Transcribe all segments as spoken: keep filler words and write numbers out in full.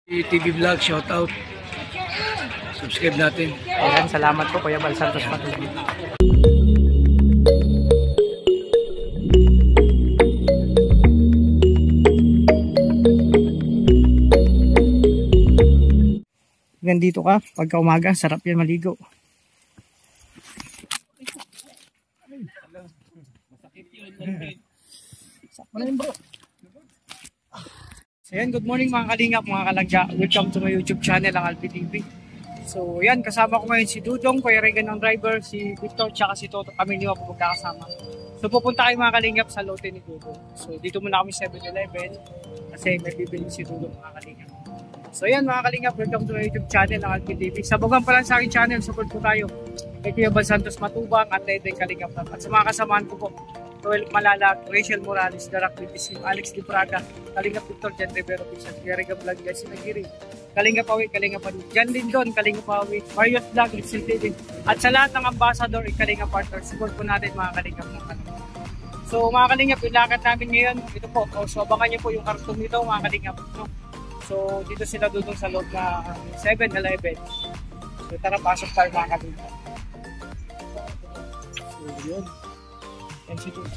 T V Vlog, shout out. Subscribe natin. Ayan, salamat po Kuya Bal Santos Matubig. Nandito ka, pagka umaga, sarap yan maligo. Sakto na yun, bro. So yan, good morning mga kalingap, mga kalangga. Welcome to my YouTube channel, ang Alpi T V. So yan, kasama ko ngayon si Dudong, Kuya Regan ng driver, si Victor, tsaka si Toto. Kami niyo po magkakasama. So pupunta kayo mga kalingap sa lote ni Dudong. So dito muna kami seven eleven kasi may bibili si Dudong mga kalingap. So yan mga kalingap, welcome to my YouTube channel, ang Alpi T V. Sabagan pa lang sa akin channel, support po tayo. Kay Kuya Bal Santos Matubang at Tedeng Kalingap. At sa mga kasamahan ko po, Roel Malalag, Rachel Morales, Darak Bibisim, Alex Di Praga, Kalingap Victor, Jan Rivero Pizan, Garega Vlog, Gassi Nagiri, Kalingap Awi, Kalingap Awi, Jan Lindon, Kalingap Awi, Marius Vlog, Litsil T V. At sa lahat ng ambassador, Kalingap Partner, support po natin mga Kalingap ng Kalingap. So mga Kalingap, yung lakad namin ngayon, ito po, oh, so abangan nyo po yung karton nito mga Kalingap. No? So dito sila dudong sa loob na seven eleven. So tara, pasok tayo mga Kalingap. So yun. Yan si Dudong.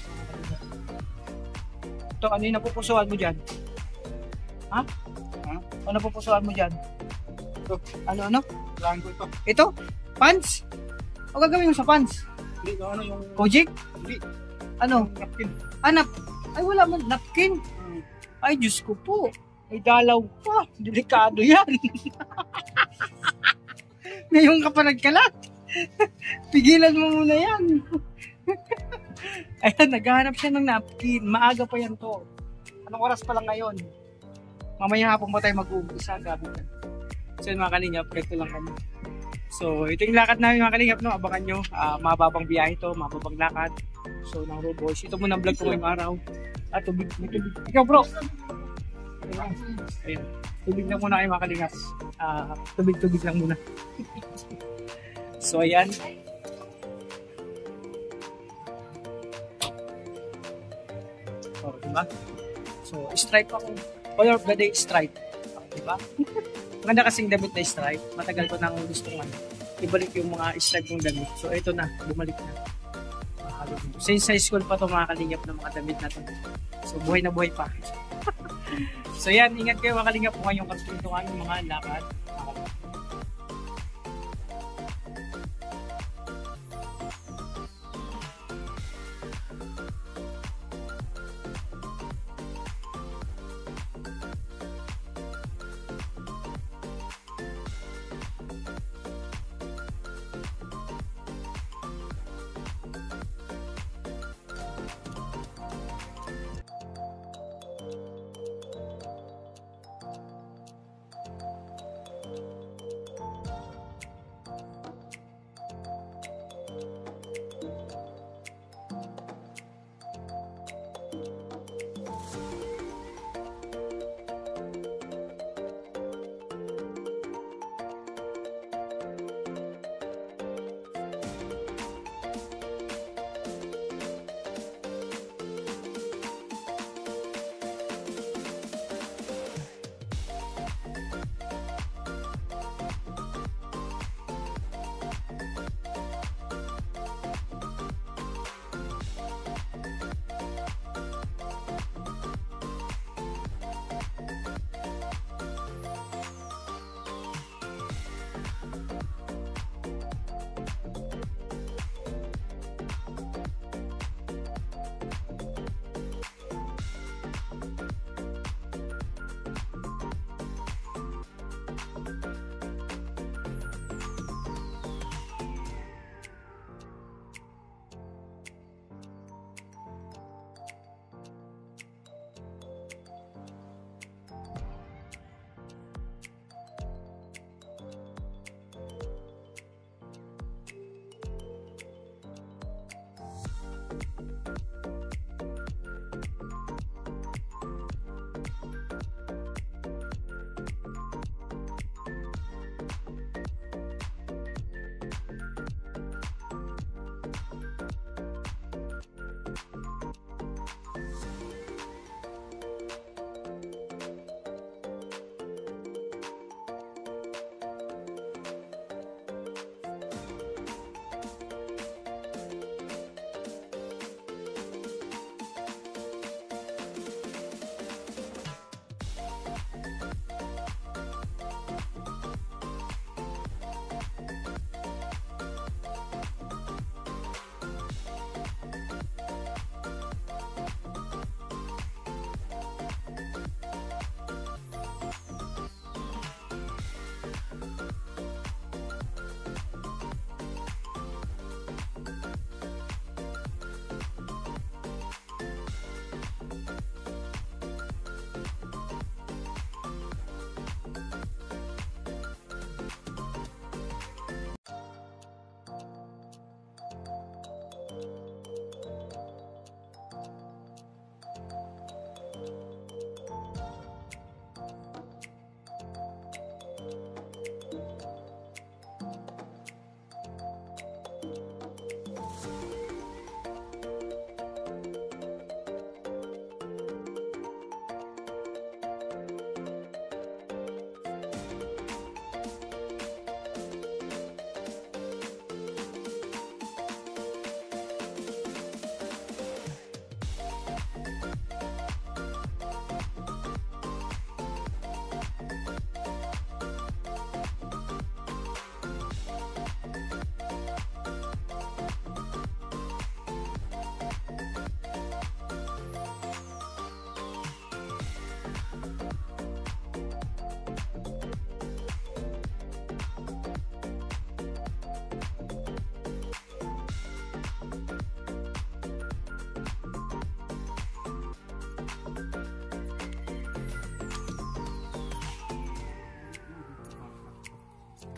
Ito, ano yung napupusuan mo dyan? Ha? Ha? Ano napupusuan mo dyan? Ito. Ano, ano? Rango ito. Ito? Pants? O gagawin mo sa pants? Hindi, ano yung... Kojik? Hindi. Ano? Napkin. Ah, nap... Ay, wala man. Napkin? Hmm. Ay, Diyos ko po. May dalaw pa. Delikado yan. Ngayon ka pa nagkalat. Pigilan mo muna yan. Ayan, naghahanap siya ng napkin. Maaga pa yan to. Anong oras pa lang ngayon? Mamaya hapon pa tayo mag-uumpisa. Gabi ka. So yun mga kalingap, ganito lang kami. So ito yung lakad namin mga kalingap, no? Abangan nyo. Uh, mababang biyahe to, mababang lakad. So ng road boys. Ito muna ang vlog ko ngayong araw. At tubig, tubig. Ikaw bro! Ayan. Tubig lang muna kayo mga kalingap. Uh, Tubig-tubig lang muna. So ayan. Oh, diba? So, stripe ako. Color of the day, stripe. Oh, diba? Maganda kasing damit na stripe. Matagal ko nang gusto ko ibalik yung mga stripe kong damit. So, ito na. Bumalik na. Since high school pa ito mga kalingap ng mga damit na ito. So, buhay na buhay pa. So, yan. Ingat kayo mga kalingap kung kayong kasunod ng mga lakad.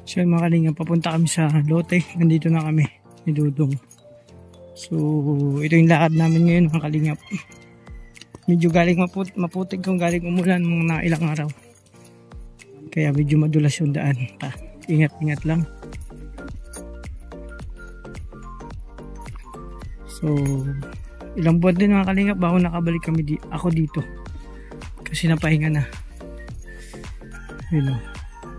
So yun mga kalingap, papunta kami sa lote. Nandito na kami ni Dudong. So ito yung lakad namin ngayon mga kalingap. Medyo galing maput maputik kung galing umulan mga ilang araw. Kaya medyo madulas yung daan. Pa, ingat-ingat lang. So ilang buwan din mga kalingap bago nakabalik kami di ako dito. Kasi napahinga na. Yun o.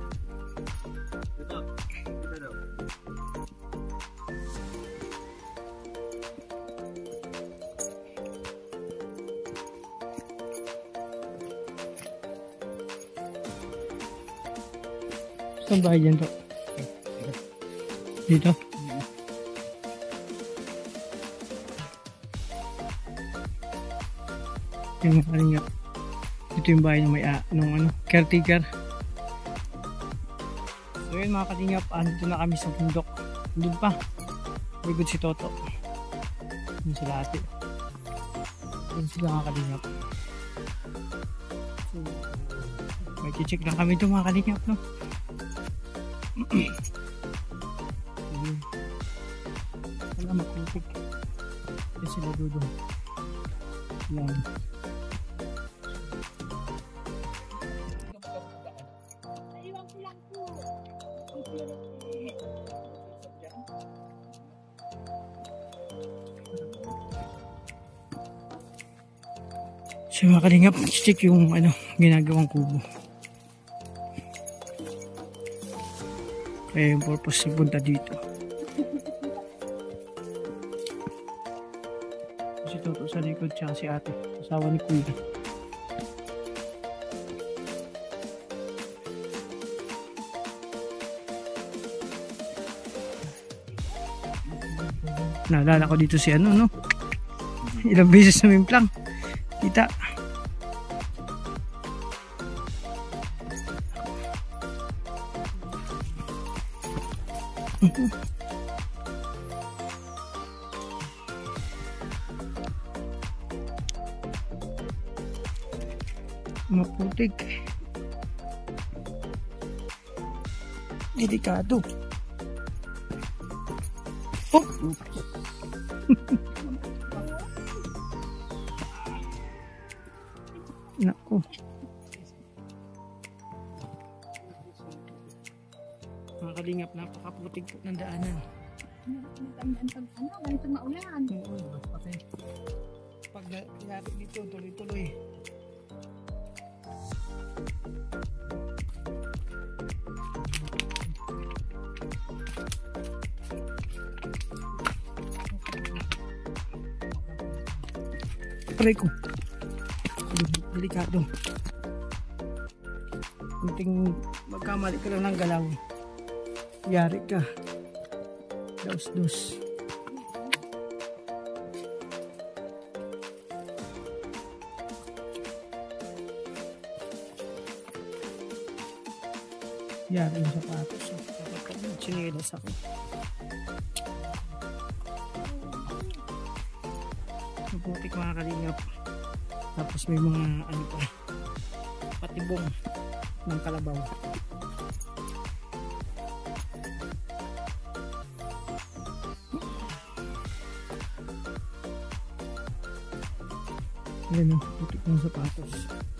Saan bahay dyan to? Dito? Yung mga kalingap. Ito yung bahay ng may a, nung ano, caretaker. So yun mga kalingap, andito na kami sa bundok. Doon pa. May good si Toto. Doon sila ate. Doon sila mga kalingap. So, may check lang kami ito mga kalingap, no? Wala makutik. Ito sila Dudong. Yan. So mga kalingap, check yung ano, ginagawang kubo. Kaya yung purpose na punta dito. Si Toto sa likod tsaka si ate, asawa ni Kuya. Naalala ko dito si ano, no? Ilang beses na mimplang. Kita. Maputik. Delikado. Oh! Nako. Mga kalingap, napakaputik po ng daanan. Ano, ganito maulan. Oo, pati. Pag nangyari dito, tuloy-tuloy. Pare ko. Delikado. Kunting magkamali ka lang ng galaw. Yari ka. Dos-dos. Yari yung sapatos. Sinilas ako. Mabutik mga kalingap. Tapos may mga ano pa, patibong ng kalabaw. Ayan o, putik ng sapatos.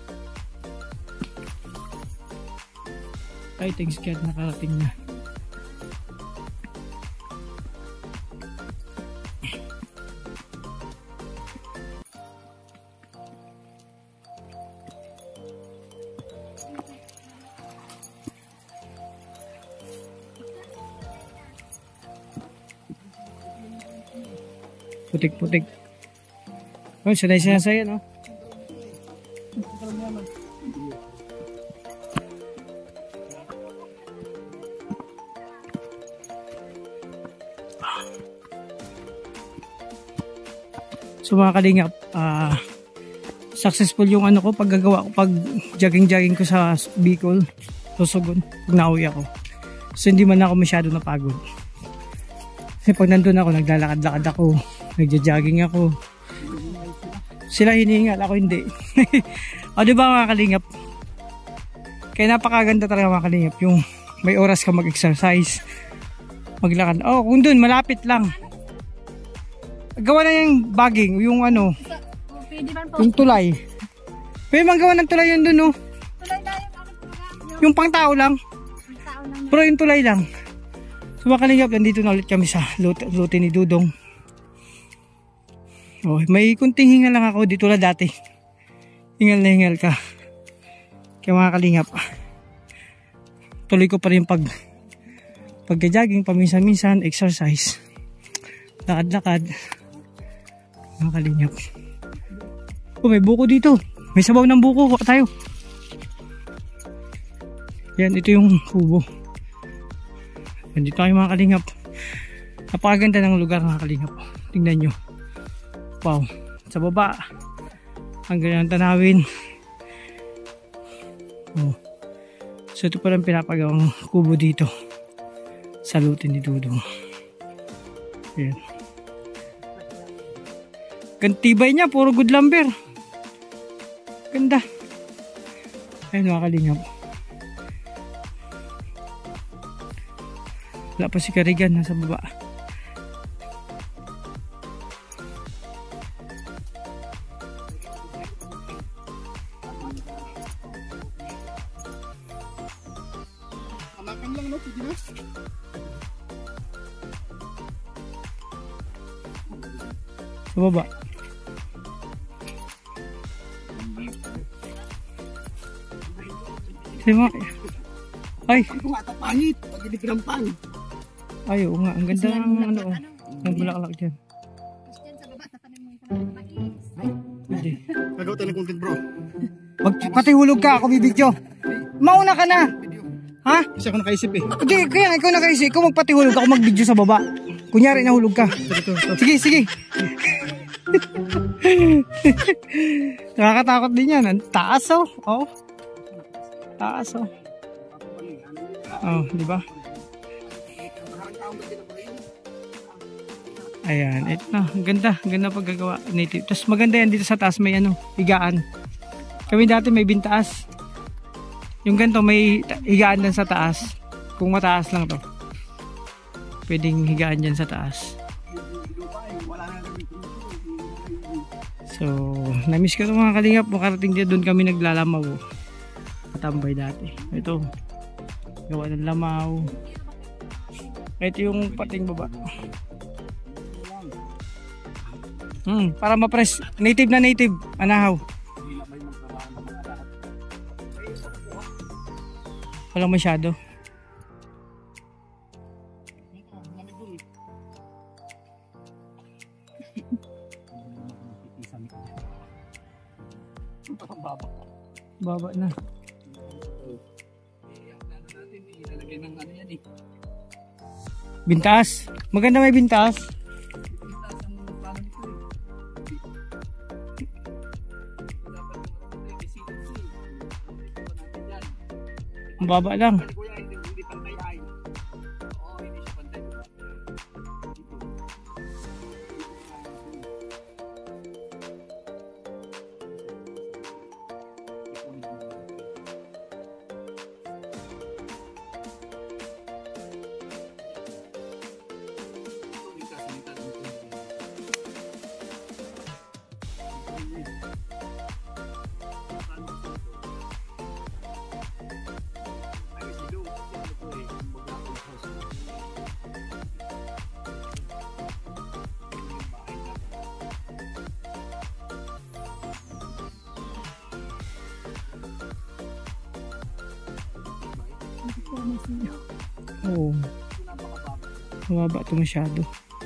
Ay, thanks God, nakarating na. Putik-putik. Oh, sanay-sanay no? So mga kalingap, uh, successful yung ano ko, paggagawa ko, pag jogging-jogging ko sa Bicol, Susugon, pag nauwi ako. So hindi man ako masyado napagod. Kasi pag nandun ako, naglalakad-lakad ako, nagja-jogging ako. Sila hiningal, ako hindi. O diba mga kalingap? Kaya napakaganda talaga mga kalingap, yung may oras ka mag-exercise, maglakad. Oh, kung dun, malapit lang. Gawa na yung bagging, yung ano, Oh, pwede man po. yung tulay. Pwede man gawa ng tulay yun dun, oh. Tulay na yung aking mga. Yung pang tao lang. Yung tao lang na. Pero yung tulay lang. So mga kalingap, nandito na ulit kami sa lote, lote ni Dudong. Oh, may kunting hingal lang ako dito na dati. Hingal na hingal ka. Kaya mga kalingap, tuloy ko pa rin pag pagka-jogging, paminsan-minsan, exercise. Lakad-lakad. Mga kalingap. Oh, may buko dito. May sabaw ng buko. Kuha tayo. Yan, ito yung kubo. Nandito tayo mga kalingap. Napakaganda ng lugar mga kalingap. Tingnan nyo. Wow. Sa baba. Ang ganda ng tanawin. Oh. So ito palang pinapagawang kubo dito. Salutin ni Dudong. Ayan. Gantibay niya. Puro good lumber. Ganda. Ayan mga kalingap. Wala pa si Karigan. Nasa baba. Kamakan lang, no? Sige na. Sa baba. Sima. Ay. Kung ata pangit, pag hindi pinampang. Ay, oo nga. Ang ganda ng ano. Ang bulaklak dyan. Tapos dyan sa baba, tatanim mo yung sa mga mais. Hindi. Gagawa tayo ng content, bro. Mag pati hulog ka. Ako bibidyo. Mauna ka na. Ha? Kasi ako nakaisip eh. Hindi. Kaya ikaw nakaisip. Ikaw magpati hulog. Ako magbidyo sa baba. Kunyari nahulog ka. Sige, sige. Nakakatakot din yan. Ang taas oh. Oh. Taas oh. Oh, di ba? Ayan, ito na. Ang ganda. Ang ganda paggagawa. Native. Tapos maganda yan dito sa taas. May ano, higaan. Kami dati may bintaas. Yung ganito may higaan din sa taas. Kung mataas lang to. Pwedeng higaan dyan sa taas. So, na-miss ko ito mga kalingap. Makarating dyan doon kami naglalamaw. Matambay dati. Ito. Gawa ng lamaw. Ito yung pating baba. Hmm, para ma-press. Native na native. Anahaw. Walang masyado. Baba na. Bintaas. Maganda may bintaas. Ang baba lang. Oo. Mababa ito masyado.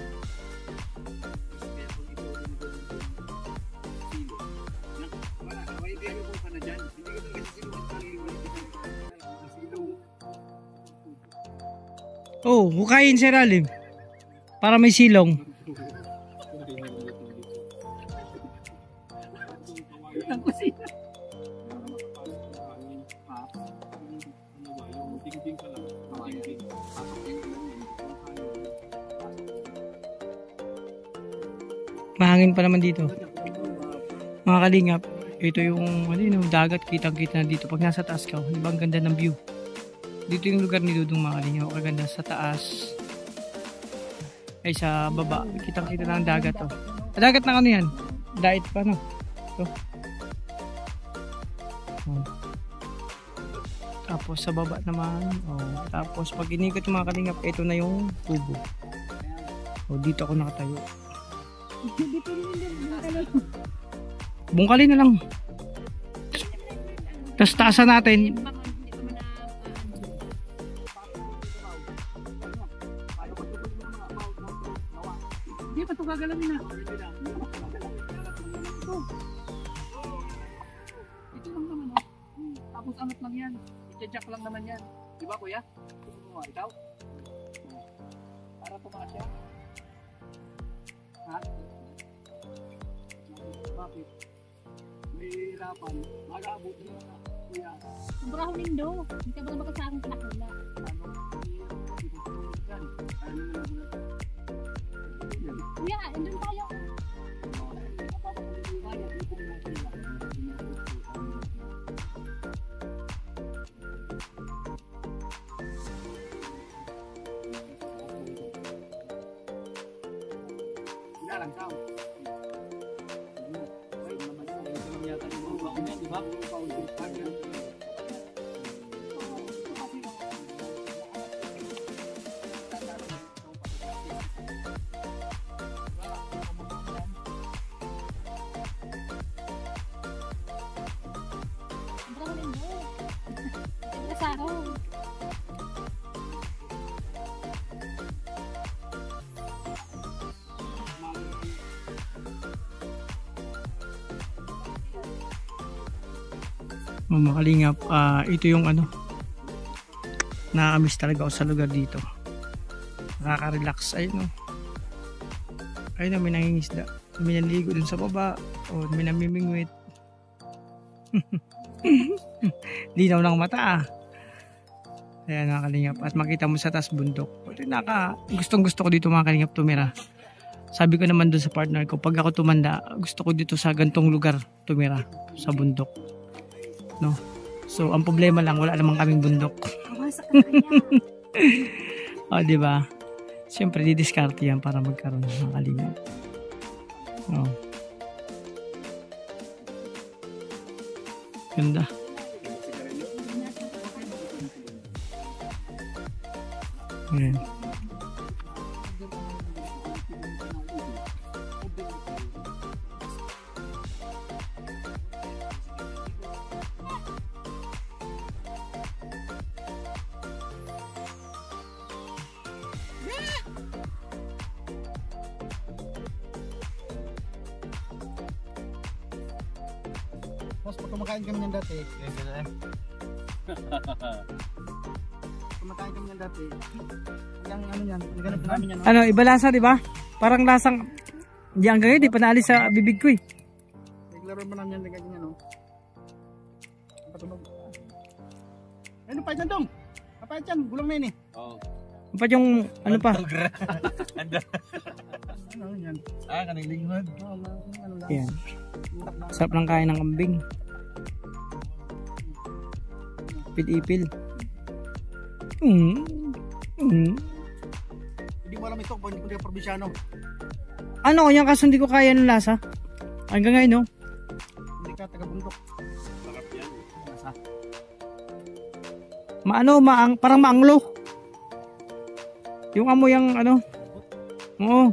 Oh, hukayin sa ilalim. Para may silong. Mahangin pa naman dito. Mga kalingap, ito yung ano yun, dagat, kitang kita na dito. Pag nasa taas ka, di ba ang ganda ng view? Dito yung lugar ni Dudong mga kalingap. Kaganda sa taas. Ay sa baba. Kitang-kita na ang dagat oh. Dagat na ano yan? Diet pa no? Ito. Oh. Tapos sa baba naman. Oh. Tapos pag inikot yung mga kalingap, ito na yung tubo. Oh, dito ako nakatayo. Bungkalin na lang. Tapos taasan natin. Hindi pa ito gagalawin na. Ito lang naman oh. Tapos angat lang yan. I-jack lang naman yan. Di ba kuya? Ikaw? Para tumaas yan. Ha? Bakit? May hirapan. Mag-aabot din na. Kuya. Sobrang huling do. Hindi ka ba naman sa akin pinakula? Ano? Yan. Ano na lang. Kuya, andun tayo. Lang tao. Ay, naman sa ito lang yata yung mga baon yan, di ba? Baon yung kanya. Sobrang huling do. Hindi sa akin. Mga kalingap, uh, ito yung ano, nakakamiss talaga ako sa lugar dito. Nakaka-relax. Ayun o. Ayun o, may nangingisda. May nanligo dun sa baba. O may namimingwit. Linaw ng mata ah. Ayan mga kalingap. At makita mo sa taas bundok. Naka, gustong gusto ko dito mga kalingap tumira. Sabi ko naman dun sa partner ko, pag ako tumanda, gusto ko dito sa gantong lugar tumira. Sa bundok. No. So ang problema lang wala namang kaming bundok. Oh, di ba? Siyempre didiskarte yan para magkaroon ng kalingap. Oh. Ganda. Ayan. Mas pag kumakain kami niyan dati. Kumakain kami niyan dati. Yung ano niyan, naganap namin yan. Ano, iba lasa, di ba? Parang lasang hindi hanggang ngayon, di pa naalis sa bibig ko eh. Naglaro mo namin yan, ganyan ano. Patunog. Ano pa dyan dong? Apa dyan? Gulong na yun eh. Oo. Pa yung ano pa? Ano yan? Ah, kanang lingkod. Oo, ano lang. Yan. Sarap ng kain ng kambing. Ipil-ipil. Mm. Mm. Hindi mo alam ito kung hindi ka probinsyano. Ano, yung kaso hindi ko kaya ng lasa. Hanggang ngayon, no? Hindi ka taga-bundok. Sarap yan. Lasa. Maano, maang, parang maanglo. Yung amoy yung ano. Oo.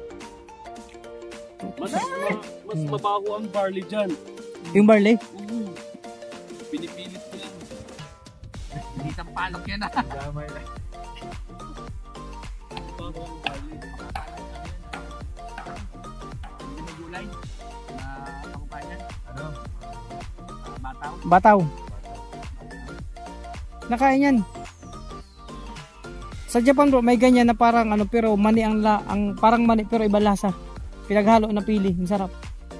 Mas, ma, mas mabaho ang barley dyan. Yung barley? Uh, pinipilit ko yan. Hindi isang palok yan ah. Damay na. Mabaho ang barley. Hindi may gulay. Na kakupanyan. Ano? Uh, bataw. Bataw. Nakain yan. Sa Japan bro, may ganyan na parang ano pero mani ang la, ang parang mani pero iba lasa. Pinaghalo na pili, ang sarap.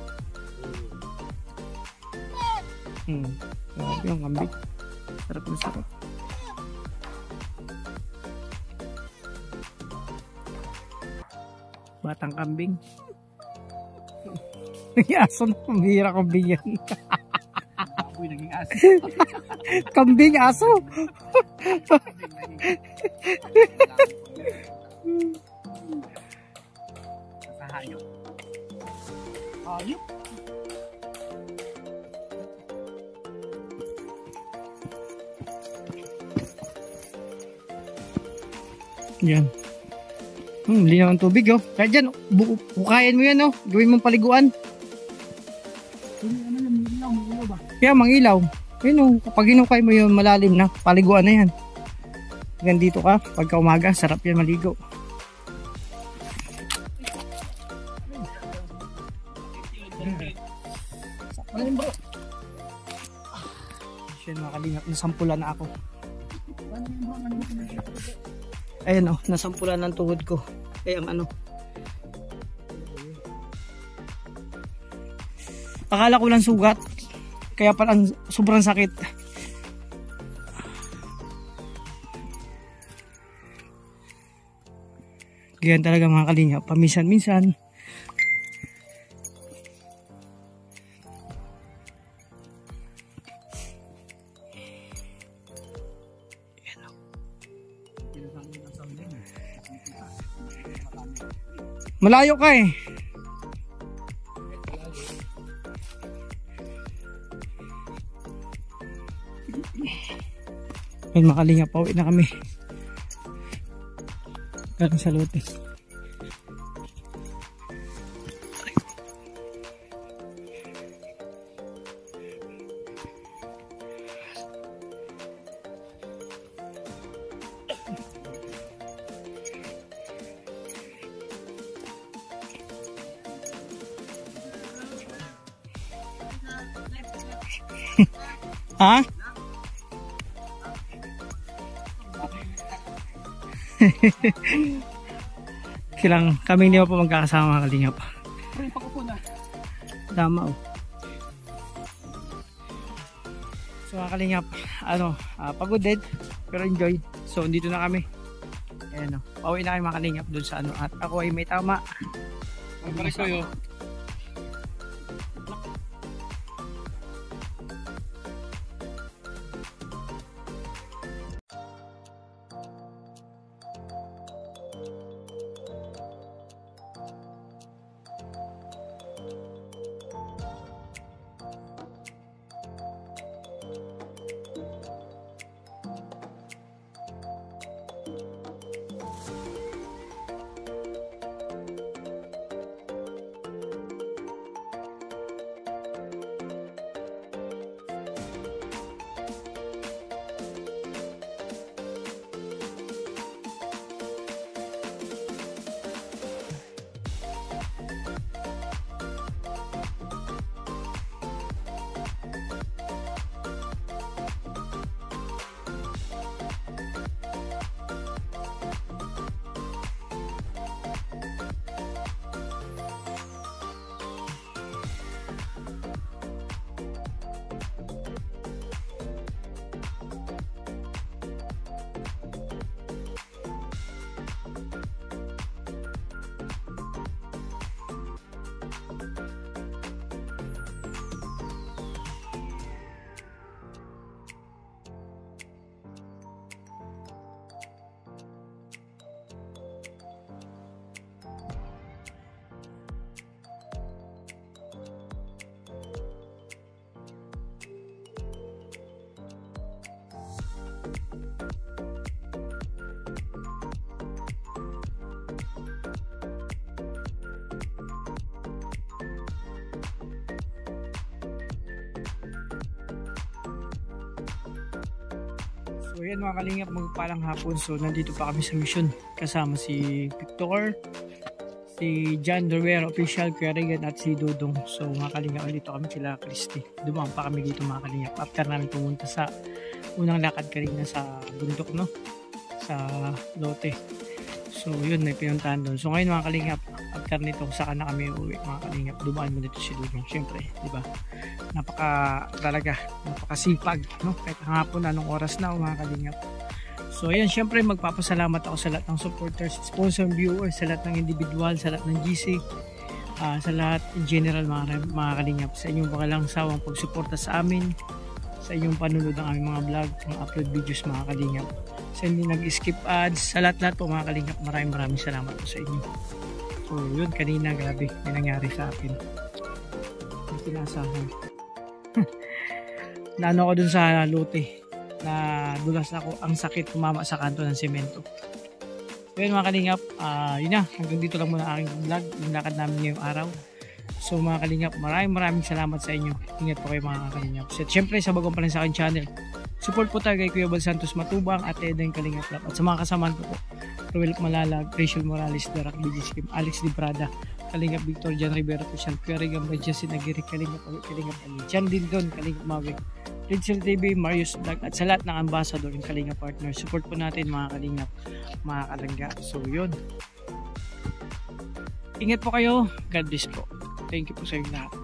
Hmm. Grabe yung kambing. Sarap na sarap. Batang kambing. Aso na pambira kambing yan. baboy naging aso. Kambing, aso. Sa hayop. Hayop? Yan. Hmm, linaw ang tubig, oh. Kaya dyan, bu bukayan mo yan, oh. Gawin mong paliguan. Ano yan, milaw, milaw ba? Kaya mangilaw. Yun, oh. Kapag hinukay mo yun, malalim na. Paliguan na yan. Hanggang dito ka. Pagka umaga, sarap yan maligo. Ano yun bro? Siya, nakalingap. Nasampulan na ako. Ano yun bro? Ano yun? Ayan, oh. Nasampulan ng tuhod ko. Eh, ang ano. Akala ko lang sugat. Kaya parang sobrang sakit. Ganyan talaga mga kalinga. Paminsan-minsan. Malayo ka eh. Ayun mga kalinga, pauwi na kami. Galing sa lote. Ha? Kilang kami hindi pa magkakasama mga kalingap. Pre, pakupo na. Tama oh. So mga kalingap, ano, uh, pagod din pero enjoy. So dito na kami. Ayan oh. Pauwi na kami mga kalingap dun sa ano. At ako ay may tama. Magbalik kayo. So yan mga kalingap, magpalang hapon. So nandito pa kami sa mission. Kasama si Victor, si John Dorwero official, Kuya Regan at si Dudong. So mga kalingap, dito kami sila Christy. Dumaan pa kami dito mga kalingap. After namin pumunta sa unang lakad kanina sa bundok, no? Sa lote. So yun, may pinuntahan doon. So ngayon mga kalingap, after nito saka na kami uuwi mga kalingap. Dumaan mo dito si Dudong. Siyempre, di ba? Napaka talaga, napakasipag, no? Kahit hapon, anong oras na mga kalingap. So ayan, syempre magpapasalamat ako sa lahat ng supporters, sponsor, viewers, sa lahat ng individual, sa lahat ng G C, uh, sa lahat in general mga, mga kalingap, sa inyong walang sawang pagsuporta sa amin, sa inyong panunod ng aming mga vlog, mga upload videos mga kalingap. Sa hindi nag-skip ads, sa lahat-lahat po mga kalingap, maraming maraming salamat po sa inyo. So yun, kanina grabe, may nangyari sa akin. May tinasahan. Naano ko dun sa lote na dulas ako, ang sakit tumama sa kanto ng semento. So yun mga kalingap, uh, yun na, hanggang dito lang muna aking vlog, yung lakad namin ngayong araw. So mga kalingap, maraming maraming salamat sa inyo. Ingat po kayo mga kalingap. So, siyempre sa bagong pa rin sa akin channel, support po tayo kay Kuya Bal Santos Matubang at Eden Kalingap Lab. At sa mga kasamahan ko po, Ruel Malalag, Rachel Morales, Darak B J Skim, Alex Librada, Kalingap Victor, Jan Rivera Pusian, Kuya Regan Benjasin Nagiri, Kalingap Agit, Kalingap Ali, Jan Dildon, Kalingap Mawik, Ridsel T V, Marius Vlog, at sa lahat ng ambassador ng Kalingap Partner. Support po natin mga kalingap, mga kalangga. So yun. Ingat po kayo. God bless po. Thank you po sa inyo lahat.